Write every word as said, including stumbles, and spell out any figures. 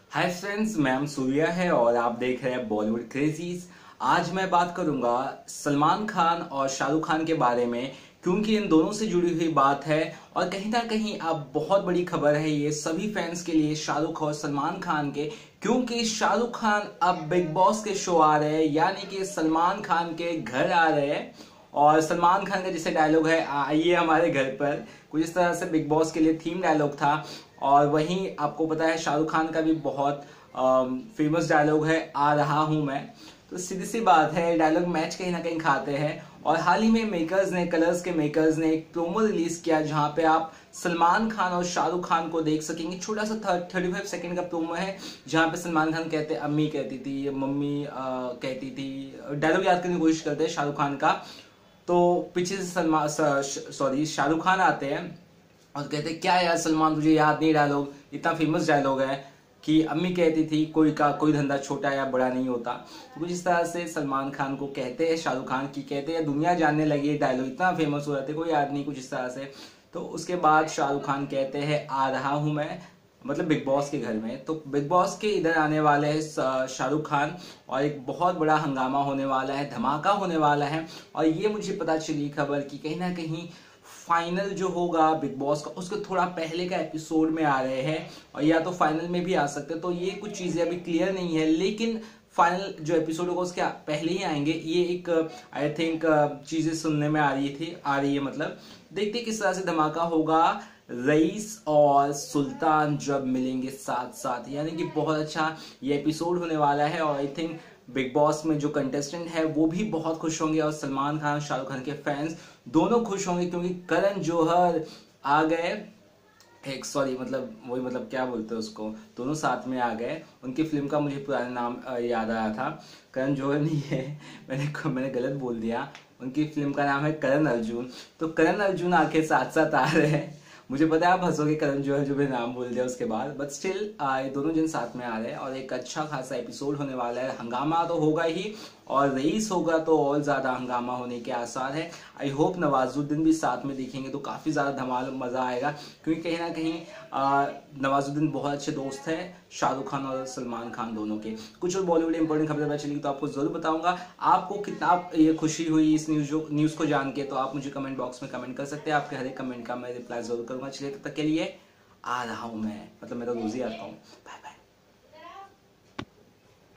Hi friends, ma'am Surya है और आप देख रहे हैं बॉलीवुड क्रेजीज। आज मैं बात करूंगा सलमान खान और शाहरुख खान के बारे में, क्योंकि इन दोनों से जुड़ी हुई बात है और कहीं ना कहीं अब बहुत बड़ी खबर है ये सभी फैंस के लिए, शाहरुख और सलमान खान के। क्योंकि शाहरुख खान अब बिग बॉस के शो आ रहे हैं, यानी कि सलमान खान के घर आ रहे हैं। और सलमान खान का जैसे डायलॉग है, आइए हमारे घर पर, कुछ इस तरह से बिग बॉस के लिए थीम डायलॉग था। और वहीं आपको पता है शाहरुख खान का भी बहुत फेमस डायलॉग है, आ रहा हूं मैं। तो सीधी सी बात है, डायलॉग मैच कहीं ना कहीं खाते हैं। और हाल ही में मेकर्स ने, कलर्स के मेकर्स ने एक प्रोमो रिलीज किया जहां पे आप सलमान खान और शाहरुख खान को देख सकेंगे। छोटा सा थर्टी फाइव सेकेंड का प्रोमो है जहां पे सलमान खान कहते, अम्मी कहती थी, मम्मी आ, कहती थी, डायलॉग याद करने की कोशिश करते हैं शाहरुख खान का। तो पीछे से सलमान सॉरी शाहरुख खान आते हैं और कहते क्या यार सलमान, तुझे याद नहीं डायलॉग, इतना फेमस डायलॉग है कि अम्मी कहती थी कोई का कोई धंधा छोटा या बड़ा नहीं होता। तो कुछ इस तरह से सलमान खान को कहते हैं शाहरुख खान की, कहते हैं दुनिया जानने लगी डायलॉग, इतना फेमस हो जाते कोई याद नहीं, कुछ इस तरह से। तो उसके बाद शाहरुख खान कहते हैं आ रहा हूं मैं, मतलब बिग बॉस के घर में। तो बिग बॉस के इधर आने वाले हैं शाहरुख खान और एक बहुत बड़ा हंगामा होने वाला है, धमाका होने वाला है। और ये मुझे पता चली खबर कि कहीं ना कहीं फाइनल जो होगा बिग बॉस का, उसके थोड़ा पहले का एपिसोड में आ रहे हैं और या तो फाइनल में भी आ सकते हैं। तो ये कुछ चीजें अभी क्लियर नहीं है, लेकिन फाइनल जो एपिसोड होगा उसके पहले ही आएंगे। ये एक आई थिंक चीजें सुनने में आ रही थी आ रही है मतलब देखते किस तरह से धमाका होगा। रईस और सुल्तान जब मिलेंगे साथ साथ, यानी कि बहुत अच्छा ये एपिसोड होने वाला है। और आई थिंक बिग बॉस में जो कंटेस्टेंट है वो भी बहुत खुश होंगे और सलमान खान शाहरुख खान के फैंस दोनों खुश होंगे, क्योंकि करण जौहर आ गए, एक सॉरी मतलब वही मतलब क्या बोलते हैं उसको, दोनों साथ में आ गए। उनकी फिल्म का मुझे पुराना नाम याद आया था, करण जौहर नहीं है, मैंने मैंने गलत बोल दिया। उनकी फिल्म का नाम है करण अर्जुन। तो करण अर्जुन आके साथ साथ आ रहे हैं। मुझे पता है आप हंसोगे करण जौहर जो मैंने नाम बोल दिया उसके बाद, बट स्टिल ये दोनों जन साथ में आ रहे हैं और एक अच्छा खासा एपिसोड होने वाला है। हंगामा तो होगा ही और रईस होगा तो और ज्यादा हंगामा होने के आसार है। आई होप नवाजुद्दीन भी साथ में दिखेंगे तो काफी ज्यादा धमाल मजा आएगा, क्योंकि कहीं ना कहीं नवाजुद्दीन बहुत अच्छे दोस्त है शाहरुख खान और सलमान खान दोनों के। कुछ और बॉलीवुड इंपॉर्टेंट खबरें पता चलेगी तो आपको जरूर बताऊंगा। आपको कितना ये खुशी हुई इस न्यूज न्यूज को जान के, तो आप मुझे कमेंट बॉक्स में कमेंट कर सकते हैं। आपके हर एक कमेंट का मैं रिप्लाई जरूर करूंगा। चलिए तब तक के लिए आ रहा हूं मैं, मतलब मैं तो रोज ही आता हूँ। Bye bye.